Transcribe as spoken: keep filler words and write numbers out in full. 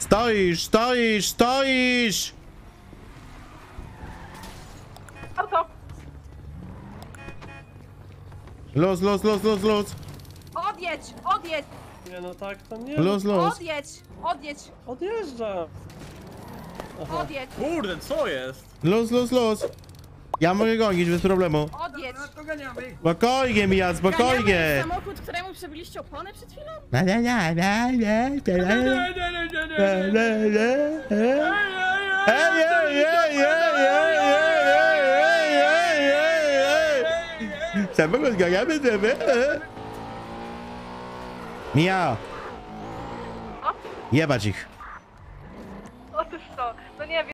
Stoisz, stoisz, stoisz! Auto! Los, los, los, los, los! Odjedź! Odjedź! Nie no tak, to nie. Los, los! Odjedź! Odjedź! Odjeżdża. Aha. Odjedź! Kurde, co jest? Los, los, los! Ja mogę gonić bez problemu. Odjedź! Spokojnie, Mija, spokojnie! Ganiamy samochód, któremu przebiliście opony przed chwilą? Na, na, na, na, na, na, na, na, na. Ej, ej, ej, ej, ej, ej, ej, ej, ej, ej. Samochód ganiamy sobie. Mija! O? Jebać ich. Otóż to, no nie wiem.